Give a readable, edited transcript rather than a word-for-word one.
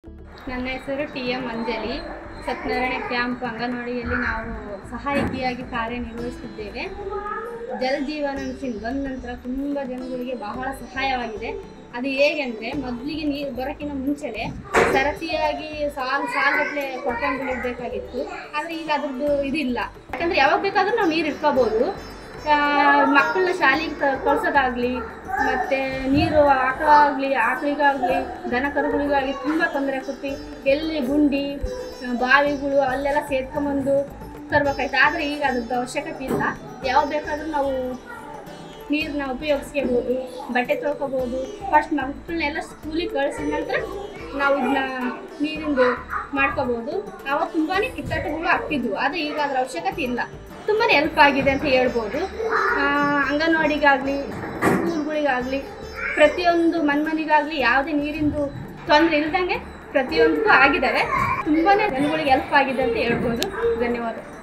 ನನ್ನ ಹೆಸರು T M. Anjali. Satyanarayana camp ಅಂಗನವಾಡಿಯಲ್ಲಿ ನಾವು ಸಹಾಯಕಿಯಾಗಿ ಕಾರ್ಯನಿರ್ವಹಿಸುತ್ತಿದ್ದೇವೆ. ಜಲ್ ಜೀವನ ಮಿಷನ್ ಬಂದ ನಂತರ ತುಂಬ ಜನಗಳಿಗೆ ಬಹಳ ಸಹಾಯವಾಗಿದೆ. ಅದು ಹೇಗೆಂದರೆ, ಮೊದಲಿಗೆ ನೀರು ಬರೋಕ್ಕಿಂತ ಮುಂಚೆನೇ ಸರತಿಯಾಗಿ ಸಾಲುಗಟ್ಟಲೆ ಕೊಡ್ಕೊಂಡು ಇರಬೇಕಾಗಿತ್ತು. ಆದರೆ ಈಗ ಅದ್ರದ್ದು ಇದಿಲ್ಲ. ಯಾಕಂದರೆ ಯಾವಾಗ ಬೇಕಾದರೂ ನಾವು ನೀರು ಇಟ್ಕೋಬೋದು. ಮಕ್ಕಳನ್ನ ಶಾಲೆಗೆ ಕಳ್ಸೋದಾಗಲಿ, ಮತ್ತು ನೀರು ಆಕಳಿಗಾಗಲಿ ದನ ಕರುಗಳಿಗಾಗಲಿ ತುಂಬ ತೊಂದರೆ ಕೊಟ್ಟು ಎಲ್ಲಿ ಗುಂಡಿ ಬಾವಿಗಳು ಅಲ್ಲೆಲ್ಲ ಸೇರ್ಕೊಂಬಂದು ತರಬೇಕಾಯ್ತು. ಆದರೆ ಈಗ ಅದ್ರದ್ದು ಅವಶ್ಯಕತೆ ಇಲ್ಲ. ಯಾವಾಗ ಬೇಕಾದರೂ ನಾವು ನೀರನ್ನ ಉಪಯೋಗಿಸ್ಕೋಬೋದು, ಬಟ್ಟೆ ತೊಳ್ಕೊಬೋದು. ಫಸ್ಟ್ ಮಕ್ಕಳನ್ನೆಲ್ಲ ಸ್ಕೂಲಿಗೆ ಕಳಿಸಿದ ನಂತರ ನಾವು ಇದನ್ನ ನೀರಿಂದು ಮಾಡ್ಕೋಬೋದು. ಆವಾಗ ತುಂಬಾ ಕಿತ್ತಾಟಗಳು ಆಗ್ತಿದ್ವು. ಆದರೆ ಈಗ ಅದರ ಅವಶ್ಯಕತೆ ಇಲ್ಲ. ತುಂಬಾ ಹೆಲ್ಪ್ ಆಗಿದೆ ಅಂತ ಹೇಳ್ಬೋದು. ಅಂಗನವಾಡಿಗಾಗಲಿ, ಸ್ಕೂಲ್ಗಳಿಗಾಗಲಿ, ಪ್ರತಿಯೊಂದು ಮನೆಗಾಗಲಿ ಯಾವುದೇ ನೀರಿಂದು ತೊಂದರೆ ಇಲ್ದಂಗೆ ಪ್ರತಿಯೊಂದಕ್ಕೂ ಆಗಿದ್ದಾವೆ. ತುಂಬಾ ಜನಗಳಿಗೆ ಹೆಲ್ಪ್ ಆಗಿದೆ ಅಂತ ಹೇಳ್ಬೋದು. ಧನ್ಯವಾದ.